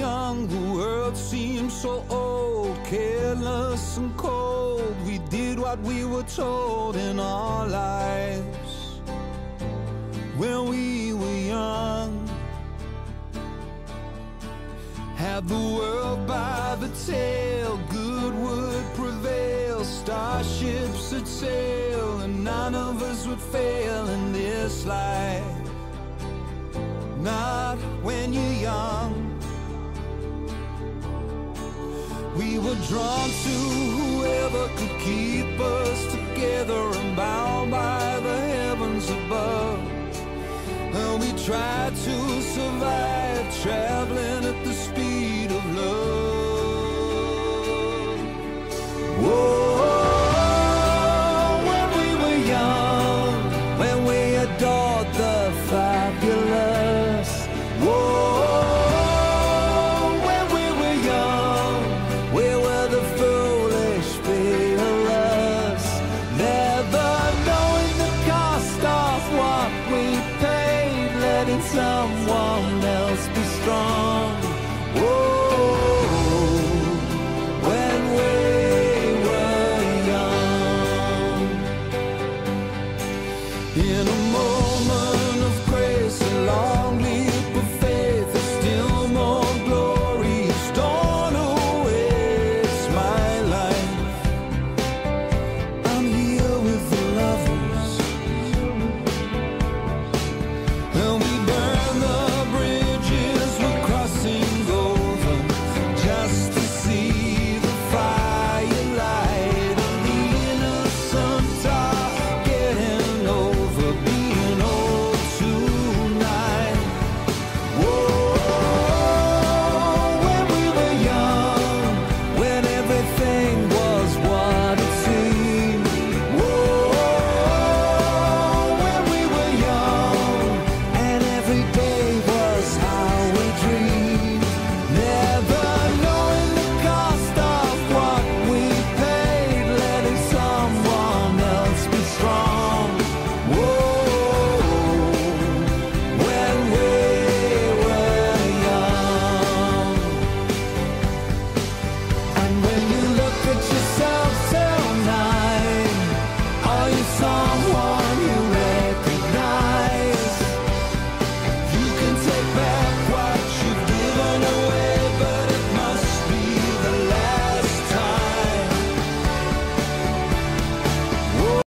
young, the world seemed so old, careless and cold. We did what we were told in our lives when we were young. Had the world by the tail, good would prevail, starships would sail, and none of us would fail in this life. Not when you're young. We were drawn to whoever could keep us together and bound by the heavens above. And we tried to survive, traveling at the speed of love. Whoa, when we were young, when we adored the fabulous. Whoa, when we were young, we were the foolish fearless, never knowing the cost of what we paid, letting someone else be strong. Whoa.